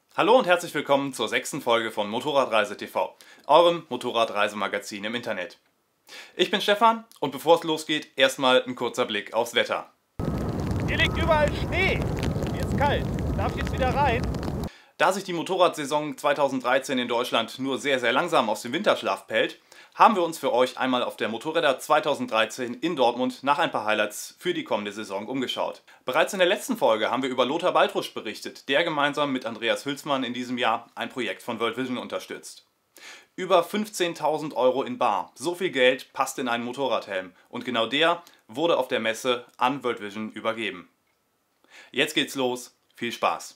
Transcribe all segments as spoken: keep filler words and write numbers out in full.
Hallo und herzlich willkommen zur sechsten Folge von Motorradreise T V, eurem Motorradreisemagazin im Internet. Ich bin Stefan und bevor es losgeht, erstmal ein kurzer Blick aufs Wetter. Hier liegt überall Schnee. Mir ist kalt. Darf ich jetzt wieder rein? Da sich die Motorradsaison zweitausenddreizehn in Deutschland nur sehr, sehr langsam aus dem Winterschlaf pellt, haben wir uns für euch einmal auf der Motorräder zweitausenddreizehn in Dortmund nach ein paar Highlights für die kommende Saison umgeschaut. Bereits in der letzten Folge haben wir über Lothar Baltrusch berichtet, der gemeinsam mit Andreas Hülsmann in diesem Jahr ein Projekt von World Vision unterstützt. Über fünfzehntausend Euro in bar, so viel Geld passt in einen Motorradhelm und genau der wurde auf der Messe an World Vision übergeben. Jetzt geht's los, viel Spaß!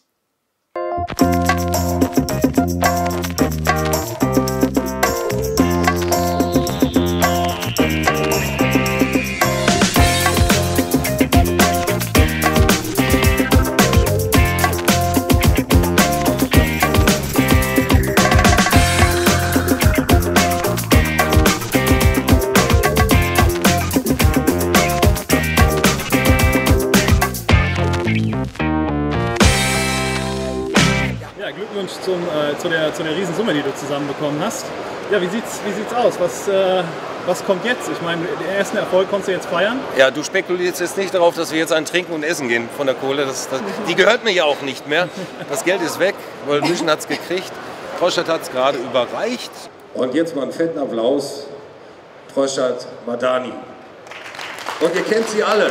Glückwunsch zum, äh, zu, der, zu der Riesensumme, die du zusammenbekommen hast. Ja, wie sieht's, wie sieht's aus? Was, äh, was kommt jetzt? Ich meine, den ersten Erfolg konntest du jetzt feiern. Ja, du spekulierst jetzt nicht darauf, dass wir jetzt ein Trinken und Essen gehen von der Kohle. Das, das, die gehört mir ja auch nicht mehr. Das Geld ist weg. World Vision hat es gekriegt. Troschert hat es gerade überreicht. Und jetzt mal einen fetten Applaus. Troschert Madani. Und ihr kennt sie alle.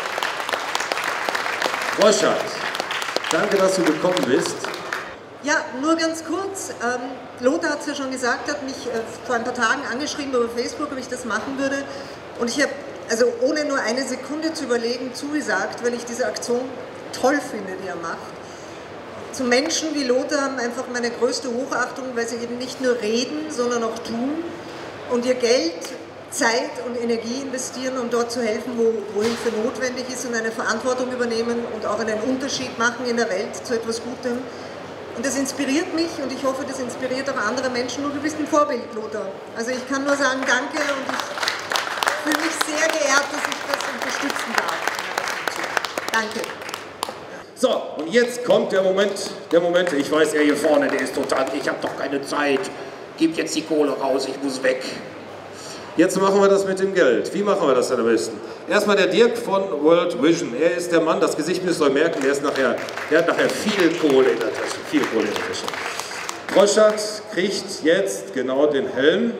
Troschert, danke, dass du gekommen bist. Ja, nur ganz kurz. Ähm, Lothar hat es ja schon gesagt, hat mich äh, vor ein paar Tagen angeschrieben über Facebook, ob ich das machen würde. Und ich habe, also ohne nur eine Sekunde zu überlegen, zugesagt, weil ich diese Aktion toll finde, die er macht. Zu Menschen wie Lothar haben einfach meine größte Hochachtung, weil sie eben nicht nur reden, sondern auch tun und ihr Geld, Zeit und Energie investieren, um dort zu helfen, wo, wo Hilfe notwendig ist und eine Verantwortung übernehmen und auch einen Unterschied machen in der Welt zu etwas Gutem. Und das inspiriert mich und ich hoffe, das inspiriert auch andere Menschen und du bist ein Vorbild, Lothar. Also ich kann nur sagen, danke und ich fühle mich sehr geehrt, dass ich das unterstützen darf. Danke. So, und jetzt kommt der Moment, der Moment, ich weiß, er hier vorne, der ist total, ich habe doch keine Zeit, gib jetzt die Kohle raus, ich muss weg. Jetzt machen wir das mit dem Geld. Wie machen wir das am besten? Erstmal der Dirk von World Vision. Er ist der Mann, das Gesicht müsst ihr euch merken, der, ist nachher, der hat nachher viel Kohle in der Tasche. Viel Kohle in der Tasche. Troschert kriegt jetzt genau den Helm.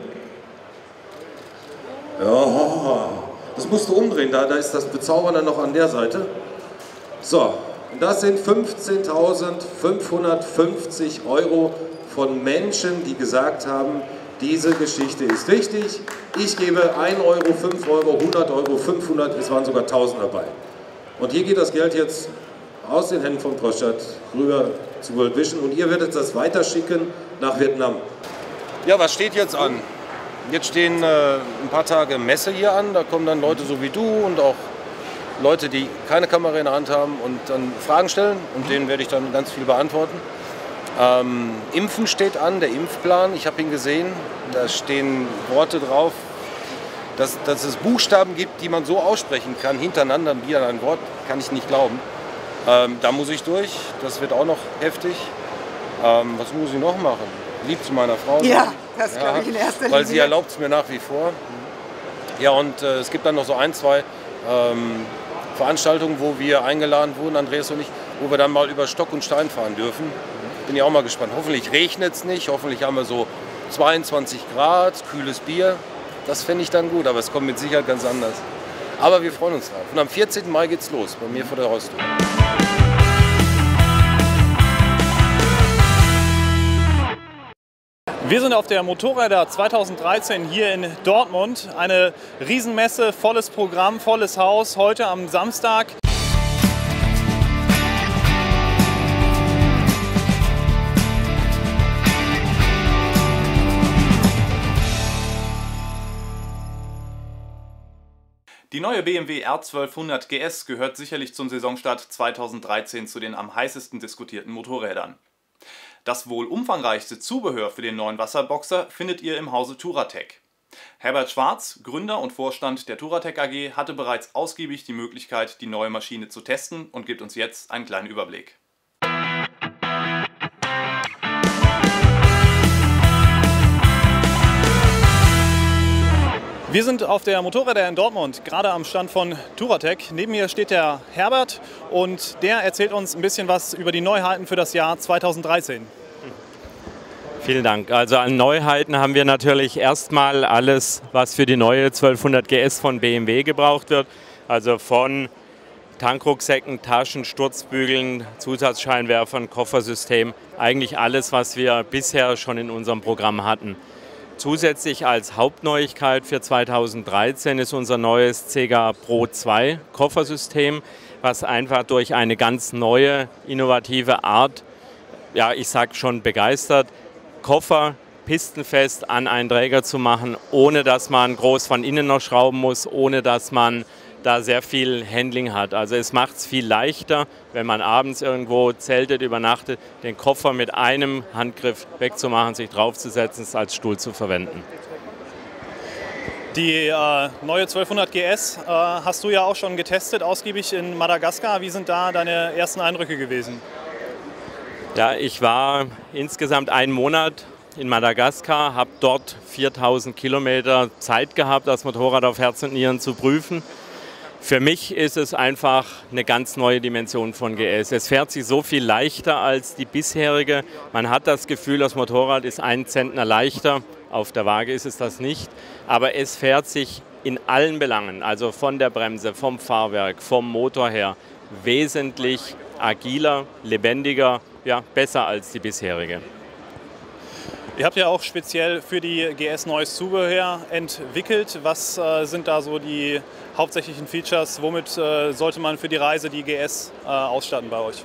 Ja, das musst du umdrehen, da, da ist das Bezaubernde noch an der Seite. So, und das sind fünfzehntausendfünfhundertfünfzig Euro von Menschen, die gesagt haben, diese Geschichte ist wichtig. Ich gebe ein Euro, fünf Euro, hundert Euro, fünfhundert, es waren sogar tausend dabei. Und hier geht das Geld jetzt aus den Händen von Troschert rüber zu World Vision und ihr werdet das weiterschicken nach Vietnam. Ja, was steht jetzt an? Jetzt stehen äh, ein paar Tage Messe hier an. Da kommen dann Leute so wie du und auch Leute, die keine Kamera in der Hand haben und dann Fragen stellen und denen werde ich dann ganz viel beantworten. Ähm, Impfen steht an, der Impfplan, ich habe ihn gesehen, da stehen Worte drauf, dass, dass es Buchstaben gibt, die man so aussprechen kann, hintereinander wie an ein Wort, kann ich nicht glauben. Ähm, da muss ich durch, das wird auch noch heftig. Ähm, was muss ich noch machen? Lieb zu meiner Frau. Ja, das glaube ich in erster Linie. Weil sie erlaubt es mir nach wie vor. Ja, und äh, es gibt dann noch so ein, zwei ähm, Veranstaltungen, wo wir eingeladen wurden, Andreas und ich, wo wir dann mal über Stock und Stein fahren dürfen. Bin ja auch mal gespannt. Hoffentlich regnet es nicht, hoffentlich haben wir so zweiundzwanzig Grad, kühles Bier. Das fände ich dann gut, aber es kommt mit Sicherheit ganz anders. Aber wir freuen uns drauf. Und am vierzehnten Mai geht's los, bei mir vor der Haustür. Wir sind auf der Motorräder zweitausenddreizehn hier in Dortmund. Eine Riesenmesse, volles Programm, volles Haus. Heute am Samstag. Die neue B M W R zwölfhundert G S gehört sicherlich zum Saisonstart zweitausenddreizehn zu den am heißesten diskutierten Motorrädern. Das wohl umfangreichste Zubehör für den neuen Wasserboxer findet ihr im Hause Touratech. Herbert Schwarz, Gründer und Vorstand der Touratech A G, hatte bereits ausgiebig die Möglichkeit, die neue Maschine zu testen und gibt uns jetzt einen kleinen Überblick. Wir sind auf der Motorräder in Dortmund, gerade am Stand von Touratech. Neben mir steht der Herbert und der erzählt uns ein bisschen was über die Neuheiten für das Jahr zweitausenddreizehn. Vielen Dank. Also an Neuheiten haben wir natürlich erstmal alles, was für die neue zwölfhundert G S von B M W gebraucht wird. Also von Tankrucksäcken, Taschen, Sturzbügeln, Zusatzscheinwerfern, Koffersystem. Eigentlich alles, was wir bisher schon in unserem Programm hatten. Zusätzlich als Hauptneuigkeit für zweitausenddreizehn ist unser neues Cega Pro zwei Koffersystem, was einfach durch eine ganz neue, innovative Art, ja ich sag schon begeistert, Koffer pistenfest an einen Träger zu machen, ohne dass man groß von innen noch schrauben muss, ohne dass man da sehr viel Handling hat. Also es macht es viel leichter, wenn man abends irgendwo zeltet, übernachtet, den Koffer mit einem Handgriff wegzumachen, sich draufzusetzen, es als Stuhl zu verwenden. Die äh, neue zwölfhundert G S äh, hast du ja auch schon getestet, ausgiebig in Madagaskar. Wie sind da deine ersten Eindrücke gewesen? Ja, ich war insgesamt einen Monat in Madagaskar, habe dort viertausend Kilometer Zeit gehabt, das Motorrad auf Herz und Nieren zu prüfen. Für mich ist es einfach eine ganz neue Dimension von G S. Es fährt sich so viel leichter als die bisherige. Man hat das Gefühl, das Motorrad ist einen Zentner leichter. Auf der Waage ist es das nicht. Aber es fährt sich in allen Belangen, also von der Bremse, vom Fahrwerk, vom Motor her, wesentlich agiler, lebendiger, ja, besser als die bisherige. Ihr habt ja auch speziell für die G S neues Zubehör entwickelt. Was äh, sind da so die hauptsächlichen Features? Womit äh, sollte man für die Reise die G S äh, ausstatten bei euch?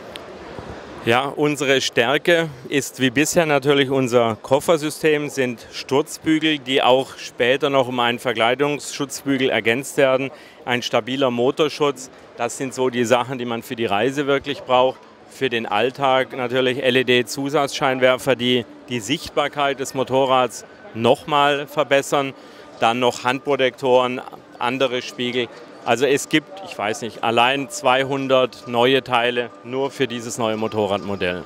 Ja, unsere Stärke ist wie bisher natürlich unser Koffersystem, sind Sturzbügel, die auch später noch um einen Verkleidungsschutzbügel ergänzt werden. Ein stabiler Motorschutz, das sind so die Sachen, die man für die Reise wirklich braucht. Für den Alltag natürlich L E D-Zusatzscheinwerfer, die die Sichtbarkeit des Motorrads nochmal verbessern. Dann noch Handprotektoren, andere Spiegel. Also es gibt, ich weiß nicht, allein zweihundert neue Teile nur für dieses neue Motorradmodell.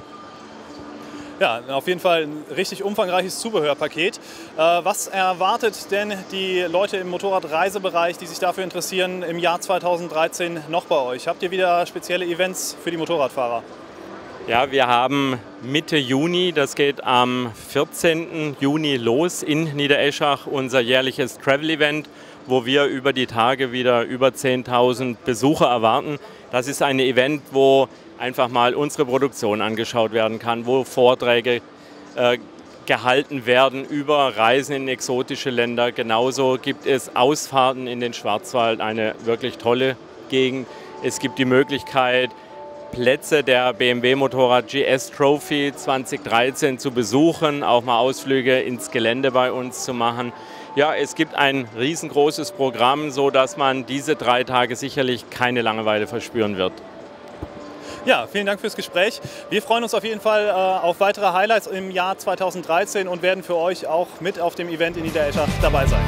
Ja, auf jeden Fall ein richtig umfangreiches Zubehörpaket. Was erwartet denn die Leute im Motorradreisebereich, die sich dafür interessieren, im Jahr zweitausenddreizehn noch bei euch? Habt ihr wieder spezielle Events für die Motorradfahrer? Ja, wir haben Mitte Juni, das geht am vierzehnten Juni los in Niedereschach, unser jährliches Travel-Event, wo wir über die Tage wieder über zehntausend Besucher erwarten. Das ist ein Event, wo einfach mal unsere Produktion angeschaut werden kann, wo Vorträge äh, gehalten werden über Reisen in exotische Länder. Genauso gibt es Ausfahrten in den Schwarzwald, eine wirklich tolle Gegend. Es gibt die Möglichkeit, Plätze der B M W Motorrad G S Trophy zweitausenddreizehn zu besuchen, auch mal Ausflüge ins Gelände bei uns zu machen. Ja, es gibt ein riesengroßes Programm, sodass man diese drei Tage sicherlich keine Langeweile verspüren wird. Ja, vielen Dank fürs Gespräch. Wir freuen uns auf jeden Fall äh, auf weitere Highlights im Jahr zweitausenddreizehn und werden für euch auch mit auf dem Event in Niedereschach dabei sein.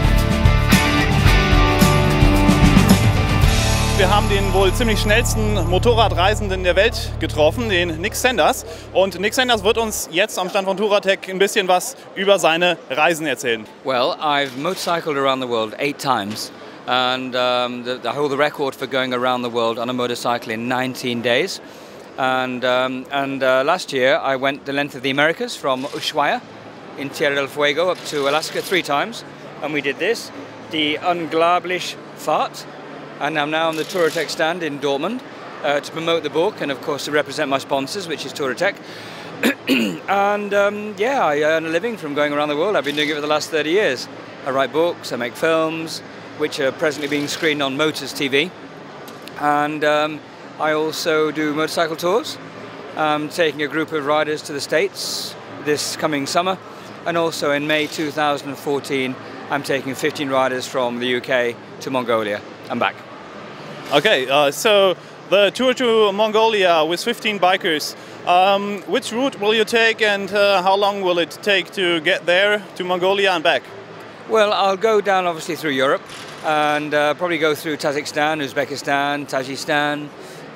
Wir haben den wohl ziemlich schnellsten Motorradreisenden der Welt getroffen, den Nick Sanders. Und Nick Sanders wird uns jetzt am Stand von Touratech ein bisschen was über seine Reisen erzählen. Well, I've motorcycled around the world eight times. And um, the, I hold the record for going around the world on a motorcycle in nineteen days. And, um, and uh, last year I went the length of the Americas from Ushuaia in Tierra del Fuego up to Alaska three times. And we did this, the Unglaublich Fahrt. And I'm now on the Touratech stand in Dortmund uh, to promote the book and of course to represent my sponsors, which is Touratech. And um, yeah, I earn a living from going around the world. I've been doing it for the last thirty years. I write books, I make films, which are presently being screened on Motors T V. And um, I also do motorcycle tours, um, taking a group of riders to the States this coming summer. And also in May two thousand fourteen, I'm taking fifteen riders from the U K to Mongolia and back. Okay, uh, so the tour to Mongolia with fifteen bikers. Um, which route will you take and uh, how long will it take to get there to Mongolia and back? Well, I'll go down obviously through Europe and uh, probably go through Tajikistan, Uzbekistan, Tajikistan,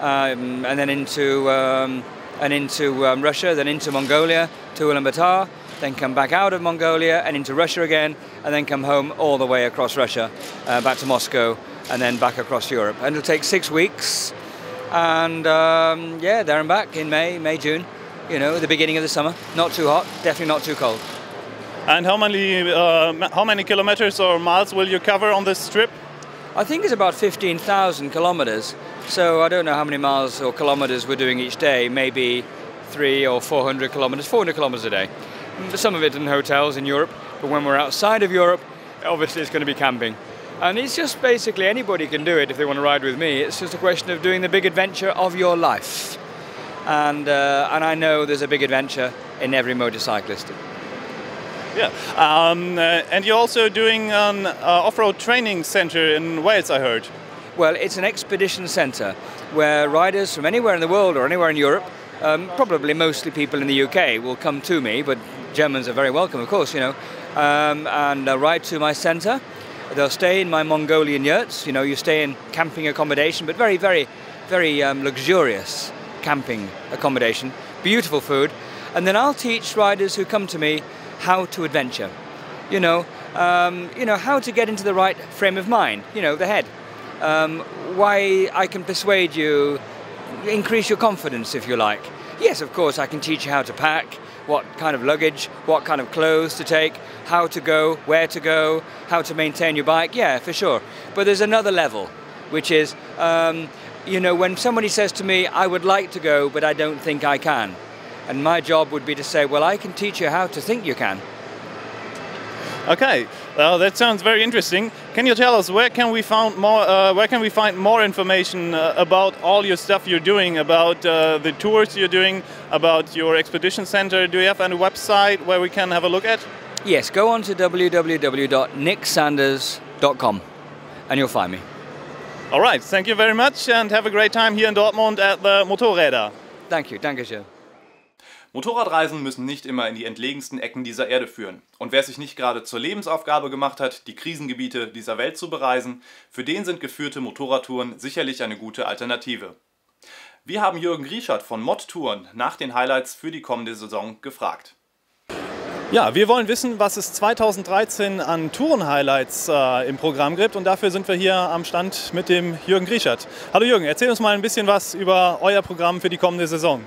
um, and then into um, and into um, Russia, then into Mongolia, to Ulaanbaatar, then come back out of Mongolia and into Russia again, and then come home all the way across Russia, uh, back to Moscow, and then back across Europe. And it'll take six weeks, and um, yeah, there and back in May, May, June, you know, the beginning of the summer. Not too hot, definitely not too cold. And how many, uh, how many kilometers or miles will you cover on this trip? I think it's about fifteen thousand kilometers. So I don't know how many miles or kilometers we're doing each day, maybe three or four hundred kilometers, four hundred kilometers a day. Some of it in hotels in Europe, but when we're outside of Europe, obviously it's going to be camping. And it's just basically anybody can do it if they want to ride with me. It's just a question of doing the big adventure of your life. And, uh, and I know there's a big adventure in every motorcyclist. Yeah, um, uh, and you're also doing an uh, off-road training center in Wales, I heard. Well, it's an expedition centre where riders from anywhere in the world or anywhere in Europe, um, probably mostly people in the U K, will come to me, but Germans are very welcome, of course, you know, um, and uh, ride to my centre. They'll stay in my Mongolian yurts, you know, you stay in camping accommodation, but very, very, very um, luxurious camping accommodation, beautiful food, and then I'll teach riders who come to me how to adventure, you know, um, you know, how to get into the right frame of mind, you know, the head. Um, why I can persuade you, increase your confidence if you like. Yes, of course, I can teach you how to pack, what kind of luggage, what kind of clothes to take, how to go, where to go, how to maintain your bike, yeah, for sure. But there's another level, which is, um, you know, when somebody says to me, I would like to go, but I don't think I can. And my job would be to say, well, I can teach you how to think you can. Okay, well, that sounds very interesting. Can you tell us where can we find more? Uh, where can we find more information uh, about all your stuff you're doing, about uh, the tours you're doing, about your expedition center? Do you have any website where we can have a look at? Yes, go on to w w w dot nick sanders dot com and you'll find me. All right, thank you very much and have a great time here in Dortmund at the Motorräder. Thank you, danke schön. Motorradreisen müssen nicht immer in die entlegensten Ecken dieser Erde führen. Und wer sich nicht gerade zur Lebensaufgabe gemacht hat, die Krisengebiete dieser Welt zu bereisen, für den sind geführte Motorradtouren sicherlich eine gute Alternative. Wir haben Jürgen Grischert von Mod Touren nach den Highlights für die kommende Saison gefragt. Ja, wir wollen wissen, was es zweitausenddreizehn an Touren-Highlights äh, im Programm gibt und dafür sind wir hier am Stand mit dem Jürgen Grischert. Hallo Jürgen, erzähl uns mal ein bisschen was über euer Programm für die kommende Saison.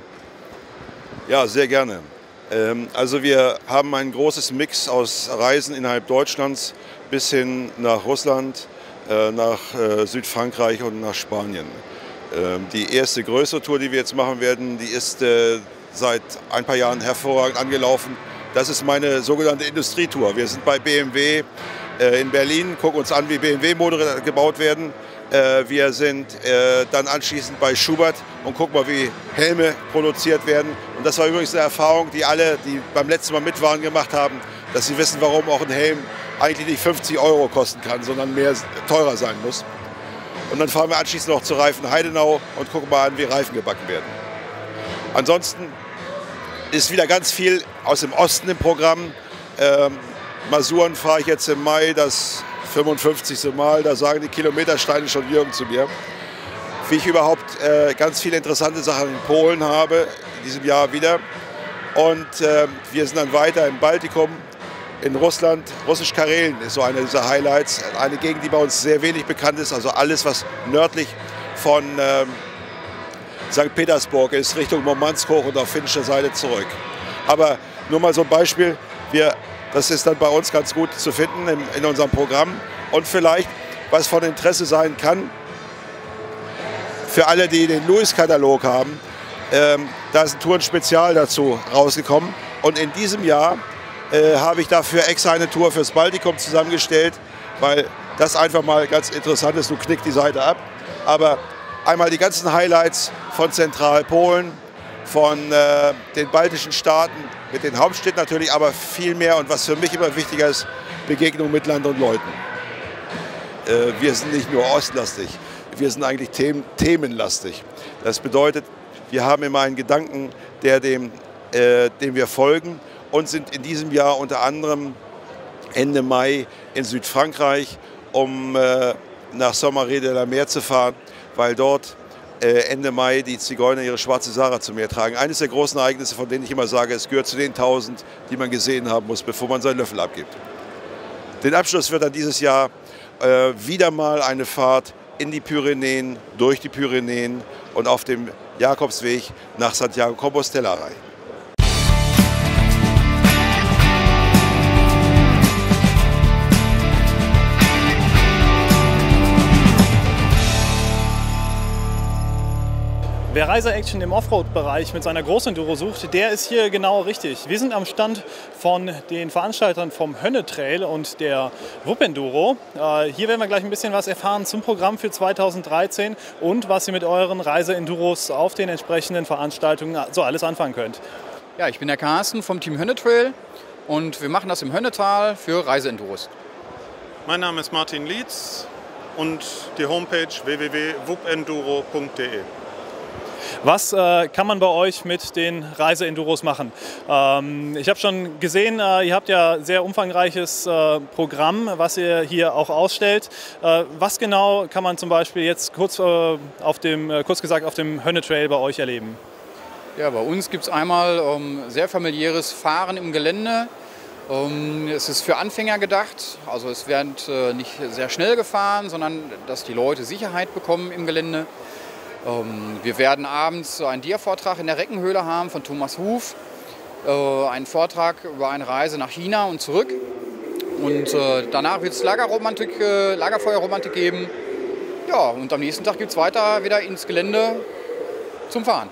Ja, sehr gerne. Also wir haben ein großes Mix aus Reisen innerhalb Deutschlands bis hin nach Russland, nach Südfrankreich und nach Spanien. Die erste größere Tour, die wir jetzt machen werden, die ist seit ein paar Jahren hervorragend angelaufen. Das ist meine sogenannte Industrietour. Wir sind bei B M W in Berlin, gucken uns an, wie B M W-Motorräder gebaut werden. Wir sind dann anschließend bei Schubert und gucken mal, wie Helme produziert werden. Und das war übrigens eine Erfahrung, die alle, die beim letzten Mal mit waren, gemacht haben, dass sie wissen, warum auch ein Helm eigentlich nicht fünfzig Euro kosten kann, sondern mehr teurer sein muss. Und dann fahren wir anschließend noch zu Reifen Heidenau und gucken mal an, wie Reifen gebacken werden. Ansonsten ist wieder ganz viel aus dem Osten im Programm. Ähm, Masuren fahre ich jetzt im Mai, das fünfundfünfzigste Mal, da sagen die Kilometersteine schon Jürgen zu mir. Wie ich überhaupt äh, ganz viele interessante Sachen in Polen habe, in diesem Jahr wieder. Und äh, wir sind dann weiter im Baltikum, in Russland. Russisch-Karelen ist so eine dieser Highlights. Eine Gegend, die bei uns sehr wenig bekannt ist, also alles, was nördlich von ähm, Sankt Petersburg ist, Richtung Murmansk hoch und auf finnischer Seite zurück. Aber nur mal so ein Beispiel, wir Das ist dann bei uns ganz gut zu finden in, in unserem Programm. Und vielleicht, was von Interesse sein kann, für alle, die den Lewis-Katalog haben, ähm, da ist ein Tourenspezial dazu rausgekommen. Und in diesem Jahr äh, habe ich dafür extra eine Tour fürs Baltikum zusammengestellt, weil das einfach mal ganz interessant ist. Du knickt die Seite ab. Aber einmal die ganzen Highlights von Zentralpolen, von äh, den baltischen Staaten, mit den Hauptstädten natürlich, aber viel mehr und was für mich immer wichtiger ist, Begegnung mit Land und Leuten. Äh, wir sind nicht nur ostlastig, wir sind eigentlich them themenlastig. Das bedeutet, wir haben immer einen Gedanken, der dem, äh, dem wir folgen und sind in diesem Jahr unter anderem Ende Mai in Südfrankreich, um äh, nach Sommeré de la Mer zu fahren, weil dort Ende Mai die Zigeuner ihre schwarze Sahara zu mir tragen. Eines der großen Ereignisse, von denen ich immer sage, es gehört zu den tausend, die man gesehen haben muss, bevor man seinen Löffel abgibt. Den Abschluss wird dann dieses Jahr äh, wieder mal eine Fahrt in die Pyrenäen, durch die Pyrenäen und auf dem Jakobsweg nach Santiago Compostela rein. Wer Reise-Action im Offroad-Bereich mit seiner Großenduro sucht, der ist hier genau richtig. Wir sind am Stand von den Veranstaltern vom Hönnetrail und der Wupenduro. Äh, hier werden wir gleich ein bisschen was erfahren zum Programm für zweitausenddreizehn und was ihr mit euren Reise-Enduros auf den entsprechenden Veranstaltungen so alles anfangen könnt. Ja, ich bin der Carsten vom Team Hönnetrail und wir machen das im Hönnetal für Reise-Enduros. Mein Name ist Martin Lietz und die Homepage w w w punkt wupenduro punkt de. Was äh, kann man bei euch mit den Reise-Enduros machen? Ähm, ich habe schon gesehen, äh, ihr habt ja ein sehr umfangreiches äh, Programm, was ihr hier auch ausstellt. Äh, was genau kann man zum Beispiel jetzt kurz, äh, auf dem, äh, kurz gesagt auf dem Hönnetrail bei euch erleben? Ja, bei uns gibt es einmal ähm, sehr familiäres Fahren im Gelände. Ähm, es ist für Anfänger gedacht, also es wird äh, nicht sehr schnell gefahren, sondern dass die Leute Sicherheit bekommen im Gelände. Wir werden abends einen Dia-Vortrag in der Reckenhöhle haben von Thomas Huf, einen Vortrag über eine Reise nach China und zurück. Und danach wird es Lagerromantik, Lagerfeuerromantik geben. Ja, und am nächsten Tag geht es weiter wieder ins Gelände zum Fahren.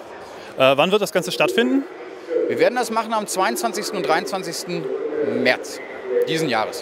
Äh, wann wird das Ganze stattfinden? Wir werden das machen am zweiundzwanzigsten und dreiundzwanzigsten März diesen Jahres.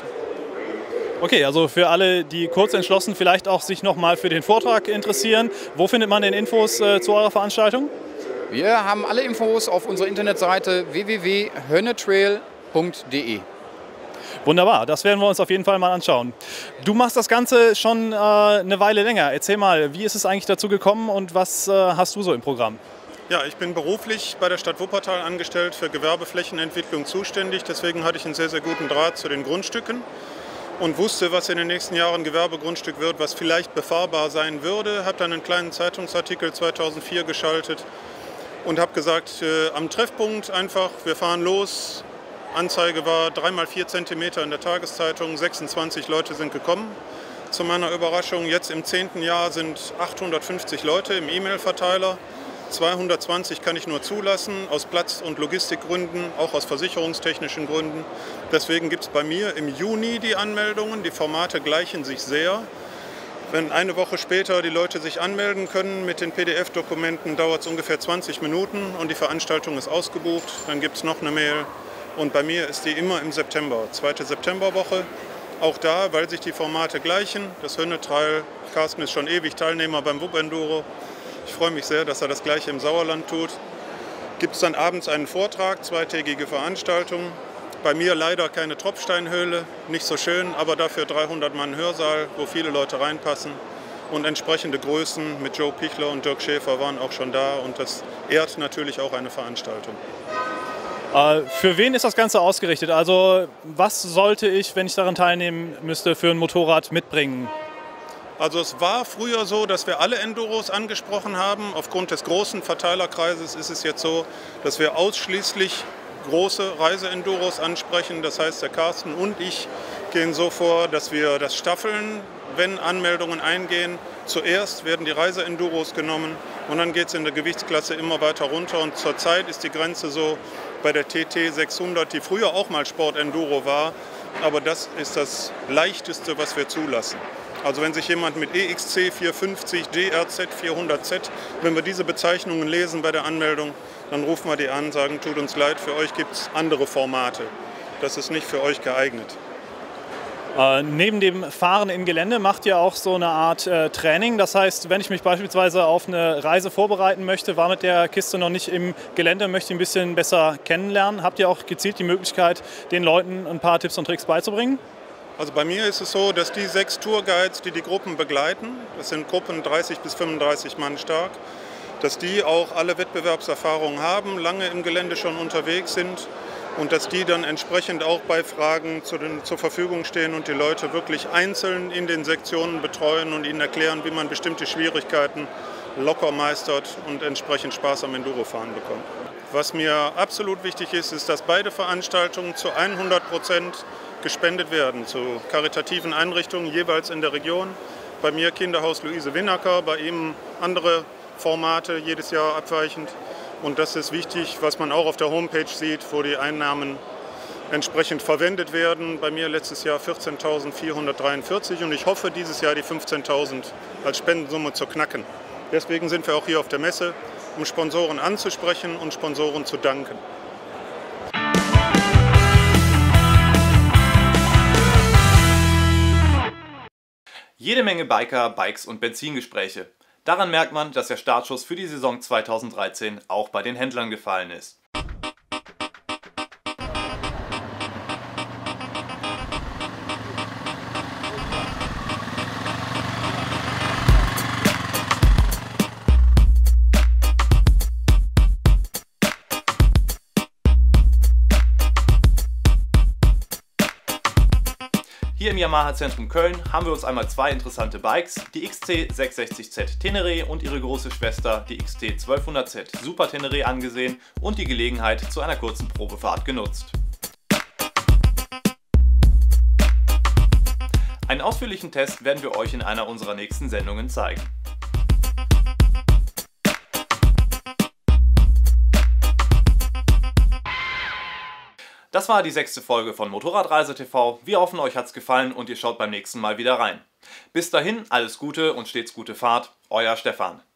Okay, also für alle, die kurz entschlossen vielleicht auch sich noch mal für den Vortrag interessieren, wo findet man denn Infos äh, zu eurer Veranstaltung? Wir haben alle Infos auf unserer Internetseite w w w punkt hönnetrail punkt de. Wunderbar, das werden wir uns auf jeden Fall mal anschauen. Du machst das Ganze schon äh, eine Weile länger. Erzähl mal, wie ist es eigentlich dazu gekommen und was äh, hast du so im Programm? Ja, ich bin beruflich bei der Stadt Wuppertal angestellt, für Gewerbeflächenentwicklung zuständig. Deswegen hatte ich einen sehr, sehr guten Draht zu den Grundstücken und wusste, was in den nächsten Jahren Gewerbegrundstück wird, was vielleicht befahrbar sein würde. Habe dann einen kleinen Zeitungsartikel zweitausendvier geschaltet und habe gesagt, äh, am Treffpunkt einfach, wir fahren los. Anzeige war drei mal vier Zentimeter in der Tageszeitung, sechsundzwanzig Leute sind gekommen. Zu meiner Überraschung, jetzt im zehnten Jahr sind achthundertfünfzig Leute im E-Mail-Verteiler. zweihundertzwanzig kann ich nur zulassen, aus Platz- und Logistikgründen, auch aus versicherungstechnischen Gründen. Deswegen gibt es bei mir im Juni die Anmeldungen. Die Formate gleichen sich sehr. Wenn eine Woche später die Leute sich anmelden können mit den P D F-Dokumenten, dauert es ungefähr zwanzig Minuten und die Veranstaltung ist ausgebucht. Dann gibt es noch eine Mail. Und bei mir ist die immer im September, zweite Septemberwoche. Auch da, weil sich die Formate gleichen. Das Hönnetrail, Carsten ist schon ewig Teilnehmer beim Wupenduro. Ich freue mich sehr, dass er das Gleiche im Sauerland tut. Gibt es dann abends einen Vortrag, zweitägige Veranstaltung. Bei mir leider keine Tropfsteinhöhle, nicht so schön, aber dafür dreihundert Mann Hörsaal, wo viele Leute reinpassen. Und entsprechende Größen mit Joe Pichler und Dirk Schäfer waren auch schon da. Und das ehrt natürlich auch eine Veranstaltung. Äh, für wen ist das Ganze ausgerichtet? Also was sollte ich, wenn ich daran teilnehmen müsste, für ein Motorrad mitbringen? Also es war früher so, dass wir alle Enduros angesprochen haben. Aufgrund des großen Verteilerkreises ist es jetzt so, dass wir ausschließlich große Reise-Enduros ansprechen. Das heißt, der Carsten und ich gehen so vor, dass wir das staffeln, wenn Anmeldungen eingehen. Zuerst werden die Reise-Enduros genommen und dann geht es in der Gewichtsklasse immer weiter runter. Und zurzeit ist die Grenze so bei der T T sechshundert, die früher auch mal Sport-Enduro war. Aber das ist das Leichteste, was wir zulassen. Also wenn sich jemand mit E X C vierhundertfünfzig, D R Z vierhundert Z, wenn wir diese Bezeichnungen lesen bei der Anmeldung, dann rufen wir die an, sagen, tut uns leid, für euch gibt es andere Formate. Das ist nicht für euch geeignet. Äh, neben dem Fahren im Gelände macht ihr auch so eine Art äh, Training. Das heißt, wenn ich mich beispielsweise auf eine Reise vorbereiten möchte, war mit der Kiste noch nicht im Gelände, möchte ein bisschen besser kennenlernen, habt ihr auch gezielt die Möglichkeit, den Leuten ein paar Tipps und Tricks beizubringen? Also bei mir ist es so, dass die sechs Tourguides, die die Gruppen begleiten, das sind Gruppen dreißig bis fünfunddreißig Mann stark, dass die auch alle Wettbewerbserfahrungen haben, lange im Gelände schon unterwegs sind und dass die dann entsprechend auch bei Fragen zu den, zur Verfügung stehen und die Leute wirklich einzeln in den Sektionen betreuen und ihnen erklären, wie man bestimmte Schwierigkeiten locker meistert und entsprechend Spaß am Endurofahren bekommt. Was mir absolut wichtig ist, ist, dass beide Veranstaltungen zu hundert Prozent gespendet werden, zu karitativen Einrichtungen jeweils in der Region. Bei mir Kinderhaus Luise Winacker, bei ihm andere Formate, jedes Jahr abweichend. Und das ist wichtig, was man auch auf der Homepage sieht, wo die Einnahmen entsprechend verwendet werden. Bei mir letztes Jahr vierzehntausendvierhundertdreiundvierzig und ich hoffe, dieses Jahr die fünfzehntausend als Spendensumme zu knacken. Deswegen sind wir auch hier auf der Messe, um Sponsoren anzusprechen und Sponsoren zu danken. Jede Menge Biker, Bikes und Benzingespräche. Daran merkt man, dass der Startschuss für die Saison zweitausenddreizehn auch bei den Händlern gefallen ist. Hier im Yamaha-Zentrum Köln haben wir uns einmal zwei interessante Bikes, die X C sechshundertsechzig Z Tenere und ihre große Schwester, die X T zwölfhundert Z Super Tenere angesehen und die Gelegenheit zu einer kurzen Probefahrt genutzt. Einen ausführlichen Test werden wir euch in einer unserer nächsten Sendungen zeigen. Das war die sechste Folge von Motorradreise T V. Wir hoffen, euch hat's gefallen und ihr schaut beim nächsten Mal wieder rein. Bis dahin, alles Gute und stets gute Fahrt, euer Stefan.